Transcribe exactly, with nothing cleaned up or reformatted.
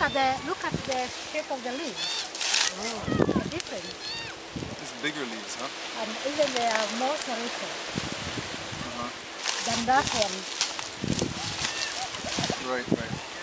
at the look at the shape of the leaves. Oh, the difference. It's bigger leaves, huh? And even they are more serrated Uh-huh. than that one. Right, right.